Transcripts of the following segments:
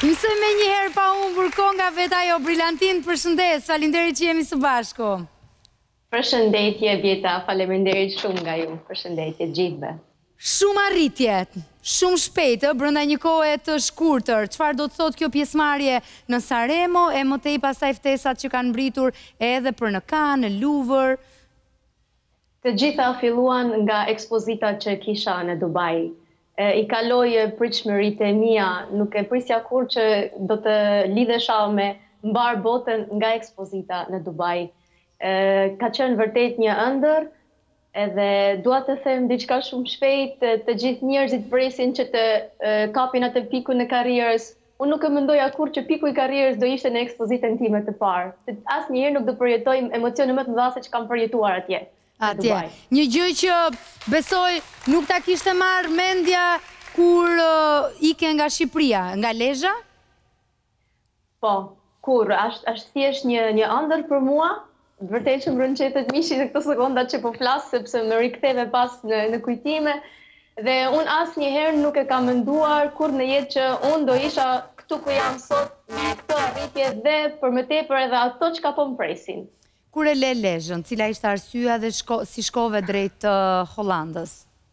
Mësoj me njëherë pa humbur kohë nga veta jo Brillantin, përshëndes, faleminderit që jemi së bashku. Përshëndetje Vjeta, faleminderit shumë nga ju, përshëndetje gjithëve. Shumë arritje, shumë shpejtë, brenda një kohe të shkurtër. Çfarë do të thotë kjo pjesëmarrje në Sanremo, e më tej pastaj ftesat që kanë mbritur edhe për në Cannes, në Louvre? Të gjitha filluan nga ekspozita që kisha në Dubai. I kaloj pritshmëritë e mia, nuk e prisja kur që do të lidhesha me mbar botën nga ekspozita në Dubai. Ka qenë vërtet një ëndër, edhe dua të them diçka shumë shpejt, të gjithë njerëzit presin që të kapin atë pikun e karrierës. Unë nuk e mendoja kur që piku i karrierës do ishte në ekspozitën time të parë. Asnjëherë nuk do përjetoj emocione më të mëdha se që kam përjetuar atje. Atje. Një gjë që besoj nuk ta kishte marrë mendja kur ike nga Shqipëria, nga Lezhë? Po, kur, është thjesht një ëndër për mua, vërtet që më rënqetet mishi në këto sekonda që po flas sepse më riktheve pas në kujtime, dhe unë asnjëherë nuk e kam menduar kur në jetë që unë do isha këtu ku jam sot me këtë arritje dhe për më tepër edhe ato që ka po më presin. Kur e le Lezhën, cila ishte arsyeja dhe si shkove drejt Hollandës?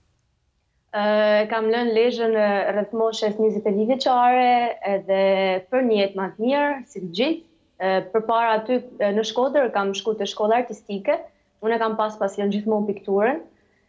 Kam lënë Lezhën rreth moshës 21 vjeçare edhe për një jetë më të mirë, si të gjithë. Përpara aty në Shkodër kam shkuar te shkolla artistike. Unë kam pasion gjithmonë pikturën.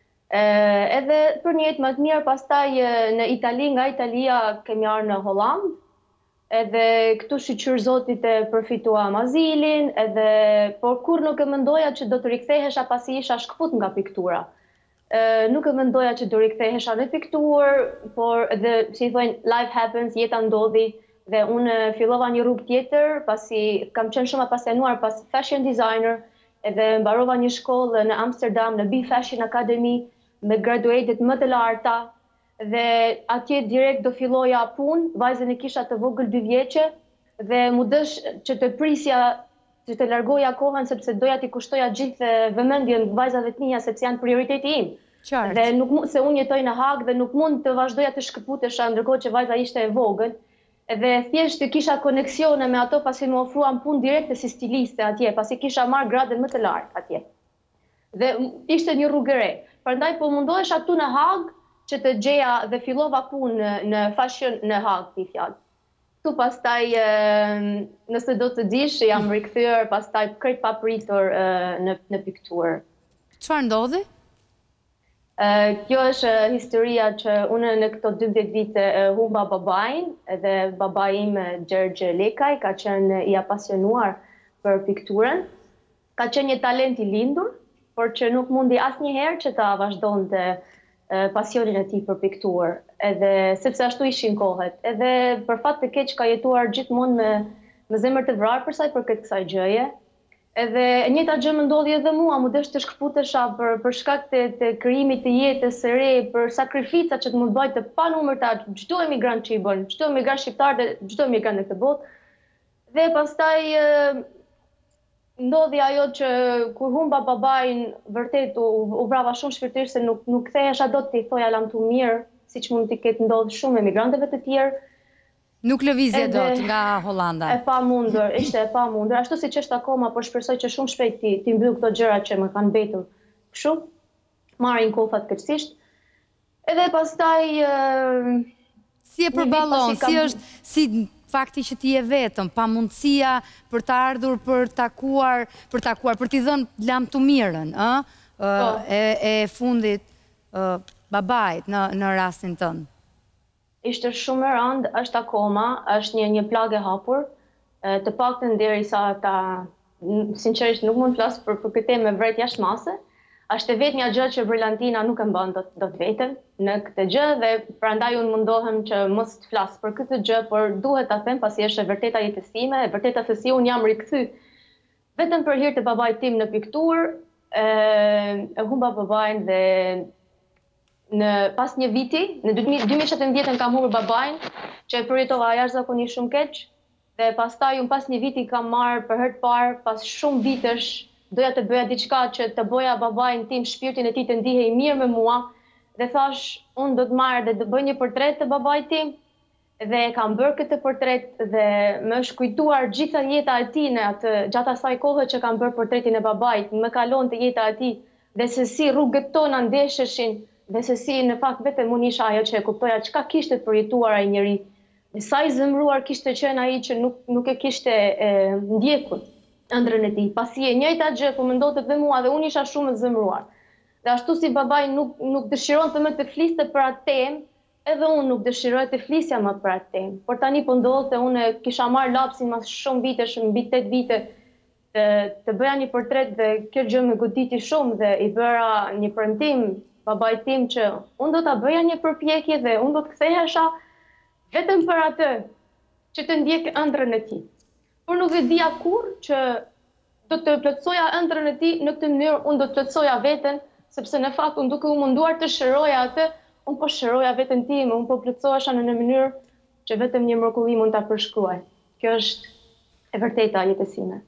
Edhe për një jetë më të mirë, pastaj në Itali, nga Italia kemi ardhur në Hollandë. Edhe këtu shqyr Zotit e përfituam azilin, por kur nuk e mendoja që do të rikthehesha pasi isha shkput nga piktura. Nuk e mendoja që do rikthehesha në pikturë, por edhe si thonë life happens, jeta ndodhi dhe unë fillova një rrugë tjetër, pasi kam qenë shumë apasionuar pas fashion designer, edhe mbarova një shkollë në Amsterdam në B Fashion Academy me graduatet më të larta. Dhe atje direkt do filloja punë, vajzën e kisha të vogël 2 vjeçe dhe mu dësh që të prisja, që të largoja kohën sepse doja t'i kushtoja gjithë vëmendjen vajzave të mia sepse janë prioriteti im. Dhe se unë jetoj në Hag dhe nuk mund të vazhdoja të shkëputesha ndërkohë që vajza ishte e vogël. Dhe thjesht kisha koneksione me ato pasi më ofruan punë direkte si stiliste atje, pasi kisha marrë gradën më të lartë atje. Dhe ishte një rrugë e re. Prandaj po mundohesha këtu në Hag që të gjeja dhe fillova punë në fashion në Hag, ti fjalë. Tu pastaj, nëse do të dish, jam rikthyer pastaj krejt papritur në pikturë. Çfarë ndodhi? Kjo është historia që unë në këto 12 vite humba babain, edhe babai im Gjergj Lekaj ka qenë i apasionuar për pikturën. Ka qenë një talent i lindur, por që nuk mundi asnjëherë që ta vazhdonte pasionin e tij për pikturë, edhe sepse ashtu ishin kohët. Edhe për fat të keq ka jetuar gjithmonë me zemër të vrarë për sa i përket kësaj gjëje. Edhe e njëjta gjë më ndodhi edhe mua, mu desh të shkëputesha për shkak të krijimit të jetës së re, për sakrificat që të mund bëj të panumërta çdo emigrant që i bën, çdo emigrant shqiptar dhe çdo emigrant në këtë botë. Dhe pastaj ndodhi ajo që kur humba babain, vërtet u vrava shumë shpirtërisht se nuk kthehesha dot t'i thoja lam tu mirë, siç mund t'i ketë ndodhur shumë emigrantëve të tjerë. Nuk lëvizje dot nga Hollanda. E pamundur, ishte e pamundur. Ashtu siç është akoma, por shpresoj që shumë shpejt t'i mbyll këto gjëra që më kanë mbetur. Kështu, marrin kohë fatkeqësisht. Edhe pastaj si e përballon, si është si fakti që ti je vetëm, pa mundësia për të ardhur për t'i dhënë lam të mirën, e fundit babait në rastin tënd. Ishte shumë e rëndë, është akoma, është një plagë e hapur, të paktën derisa ata, sinqerisht nuk mund të flas për këtë temë vret jashtëmase. Është e vetmja gjë që Brillantina nuk e mban dot veten në këtë gjë dhe prandaj unë mundohem që mos të flas për këtë gjë, por duhet ta them pasi është e vërteta jetës time, e vërteta se si unë jam rikthy vetëm për hir të babait tim në pikturë, e humba babain dhe pas një viti, në 2017 kam humbur babain, që e përjetova jashtëzakonisht shumë keq, dhe pastaj unë pas një viti kam marrë për herë të parë, pas shumë vitesh, doja të bëja diçka që të bëja babain tim, shpirtin e tij të ndihej mirë me mua, dhe thash, unë do të marr dhe të bëj një portret të babait tim, dhe kam bërë këtë portret dhe më është kujtuar gjitha jeta e tij në atë gjatë asaj kohe që kam bërë portretin e babait, më kalon të jeta e tij dhe se si rrugët tona ndesheshin dhe se si në fakt vetëm unë isha ajo që e kuptoja çka kishte përjetuar ai njeri. Sa i zemëruar kishte qenë ai që nuk e kishte ndjekur ëndrrën e tij. Pasi e njëjta gjë ku më ndodhte dhe mua dhe unë isha shumë e zemëruar. Dhe ashtu si babai nuk dëshironte më të fliste për atë temë, edhe unë nuk dëshiroj të flisja më për atë temë. Por tani po ndodhte, unë kisha marrë lapsin mas shumë vitesh, mbi 8 vite, të bëja një portret dhe kjo gjë më goditi shumë dhe i bëra një premtim babait tim që unë do ta bëja një përpjekje dhe unë do të kthehesha vetëm për atë që të ndjek ëndrrën e tij. Por nuk e dija kurrë që do të plotësoja ëndrrën e tij në këtë mënyrë, unë do të plotësoja veten, sepse në fakt unë duke u munduar të shëroja atë, unë po shëroja veten time, unë po plotësohesha në një mënyrë që vetëm një mrekulli mund ta përshkruaj. Kjo është e vërteta e jetës sime.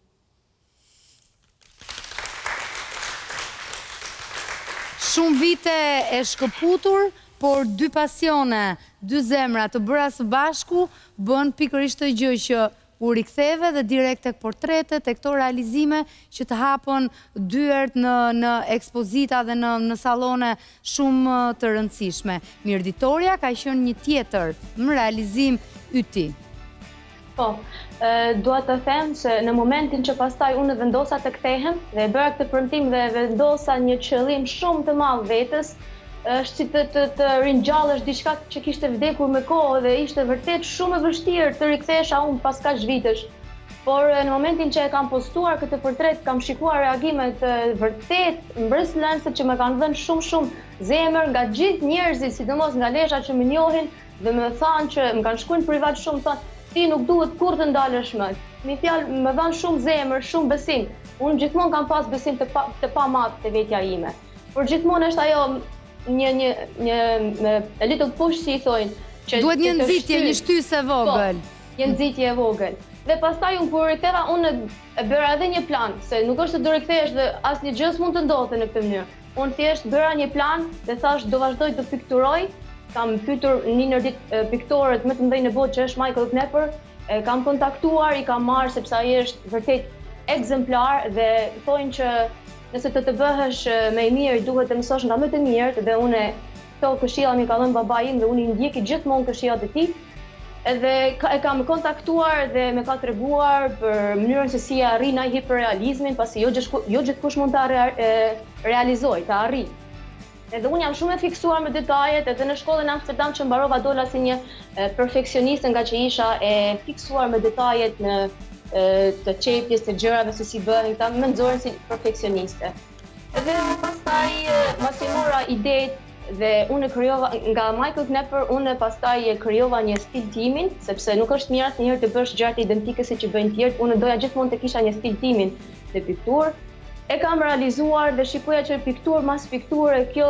Shumë vite e shkëputur, por dy pasione, dy zemra të bëra së bashku, bën pikërisht të gjë që u riktheve dhe direkt tek portretet, tek këto realizime që të hapën dyert në ekspozita dhe në sallone shumë të rëndësishme. Mirditoria ka qenë një tjetër realizim yti. Po, dua të them se në momentin që pastaj unë vendosa të kthehem dhe bëra këtë premtim dhe vendosa një qëllim shumë të madh vetes, është si të ringjallësh diçka që kishte vdekur me kohë dhe ishte vërtet shumë e vështirë të rikthehesha unë pas kaq vitesh. Por në momentin që e kam postuar këtë portret, kam shikuar reagimet vërtet mbreslënëse që më kanë dhënë shumë zemër nga gjithë njerëzit, sidomos nga lesha që më njohin dhe më thanë që më kanë shkuar në privat shumë, thonë ti nuk duhet kurrë të ndalesh më. Me fjalë më dhanë shumë zemër, shumë besim. Unë gjithmonë kam pas besim të pamat te vetja ime. Por gjithmonë është ajo një little push, si i thojnë. Duhet një nxitje, një shtysë e vogël. Po, një nxitje e vogël. Dhe pastaj unë kur riktheva, unë e bëra edhe një plan, se nuk është të do rikthehesh dhe asnjë gjë s'mund të ndodhte në këtë mënyrë. Unë thjesht bëra një plan dhe thash do vazhdoj të pikturoj. Kam pyetur një ndër piktorët më të mëdhenj në botë që është Michael Knepper, kam kontaktuar, i kam marrë sepse ai është vërtet ekzemplar dhe thonë që nëse të bëhesh më i mirë, duhet të mësosh nga më të mirët dhe unë këto këshilla mi ka dhënë babai im dhe unë i ndjeki gjithmonë këshillat e tij. Edhe e kam kontaktuar dhe më ka treguar për mënyrën se si arrin ai hiperrealizmin, pasi jo gjithkush mund ta realizojë, ta arrijë. Edhe unë jam shumë e fiksuar me detajet, edhe në shkollën në Amsterdam që mbarova dola si një perfeksioniste nga që isha e fiksuar me detajet në të qepjes, të gjërave, se si bëhen, këta më nxorën si perfeksioniste. Edhe pastaj mas i mora idetë dhe unë krijova nga Michael Knepper, unë pastaj krijova një stil timin, sepse nuk është mirë asnjëherë të bësh gjërat identike si që bëjnë tjerët. Unë doja gjithmonë të kisha një stil timin në pikturë. E kam realizuar dhe shikoja që pikturë mas pikture kjo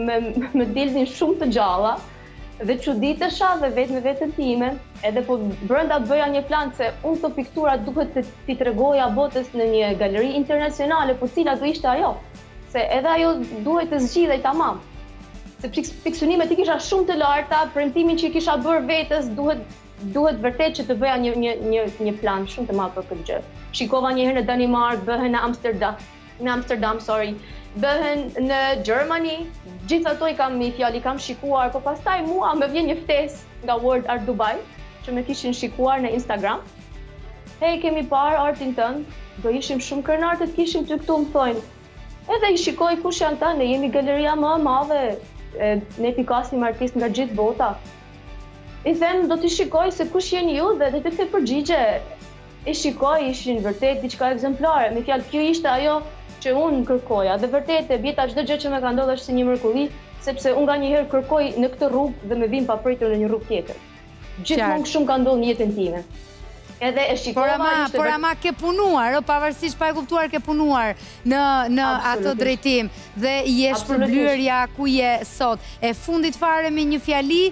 më dilnin shumë të gjalla. Dhe çuditesha dhe vetë me veten time, edhe po brenda bëja një plan se unë këto piktura duhet të t'i tregoja botës në një galeri internacionale, por cila do ishte ajo, se edhe ajo duhet të zgjidhej tamam. Se fiksionimet i kisha shumë të larta, premtimin që i kisha bërë vetes duhet vërtet që të bëja një plan shumë të madh për këtë gjë. Shikova një herë në Danimark, bëhen në Amsterdam, bëhen në Gjermani, gjithë ato i kam shikuar, po pastaj mua më vjen një ftesë nga World Art Dubai, që më kishin shikuar në Instagram. Hey, kemi parë artin tënd, do ishim shumë krenar të të kishim ty këtu, më thojnë. Edhe i shikoj kush janë ta, ne jemi galeria më e madhe, ne pikasim artist nga gjithë bota. I them, do t'i shikoj se kush jeni ju dhe të të përgjigje. I shikoj, ishin vërtet diçka ekzemplare, me fjalë kjo ishte ajo që unë kërkoja, dhe vërtet e bjeta çdo gjë që më ka ndodhur është si një mrekulli, sepse unë nganjëherë kërkoj në këtë rrugë dhe më vin papritur në një rrugë tjetër. Gjithmonë shumë ka ndodhur në jetën time. Edhe e shikova ishte Por ama ke punuar, pavarësisht pa e kuptuar ke punuar në ato drejtim dhe je shpërblyrja ku je sot. E fundit fare me një fjali,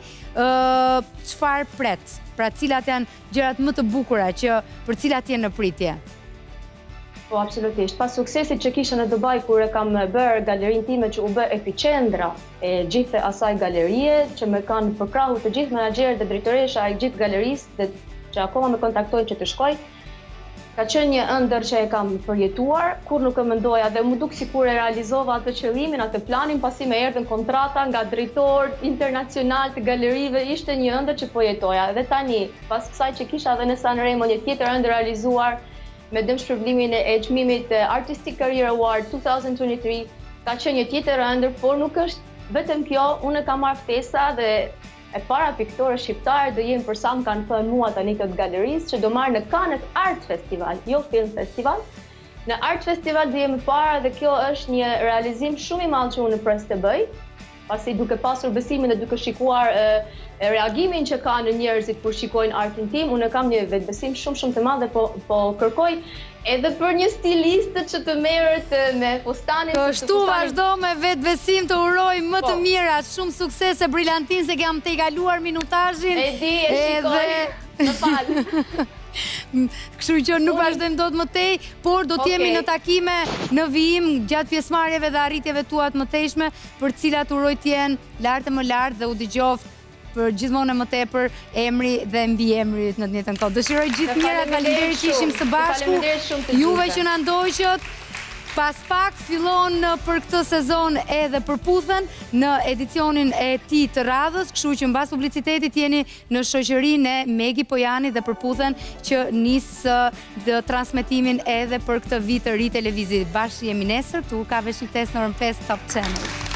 çfarë pret? Pra cilat janë gjërat më të bukura për cilat je në pritje? Po, absolutisht. Pas suksesit që kisha në Dubai, kur e kam bërë galerinë time që u bë epicendra e gjithë asaj galerie, që me kanë përkrahur të gjithë menaxherët dhe drejtoresha e gjithë galerisë, që akoma me kontaktojnë që të shkoj, ka qenë një ëndër që e kam përjetuar, kur nuk e mendoja dhe mu duk sikur e realizova atë qëllimin, atë planin, pasi me erdhën kontrata nga drejtor internacional të galerive, ishte një ëndër që po jetoja. Dhe tani, pas kësaj që kisha dhe në Sanremo një tjetër ëndër realizuar me dëmshpërblimin e çmimit Artistic Career Award 2023, ka qenë një tjetër ëndër, por nuk është vetëm kjo, unë kam marrë ftesa dhe e para piktore shqiptare do jenë për sa më kanë thënë mua tani këtë galerisë, që do marrë në Cannes Art Festival, jo Film Festival. Në Art Festival do jemi para dhe kjo është një realizim shumë i madh që unë pres të bëj, pasi duke pasur besimin dhe duke shikuar reagimin që ka në njerëzit kur shikojnë artin tim, unë kam një vetbesim shumë të madh dhe po kërkoj edhe për një stiliste që të merret me fustanin. Kështu vazhdo me vetbesim, të uroj më të mira, shumë sukses e brillantin se kam të i kaluar minutazhin. E di, e shikoj, më fal. Kështu që nuk vazhdojmë dot më tej, por do t'jemi në takime në vijim gjatë pjesëmarrjeve dhe arritjeve tua të mëtejshme, për cilat uroj t'jenë lartë më lartë dhe u dëgjoft për gjithmonë më tepër emri dhe mbi emrit në të njëjtën kohë. Dëshiroj gjithë mirat, faleminderit që ishim së bashku. Juve që na ndoqët, pas pak fillon për këtë sezon edhe përputhen në edicionin e tij të radhës, kështu që mbas publicitetit jeni në shoqërinë e Megi Pojani dhe përputhen që nis transmetimin edhe për këtë vit të ri televiziv. Bashkë jemi nesër, tu ka veshiltes në orën 5 Top Channel.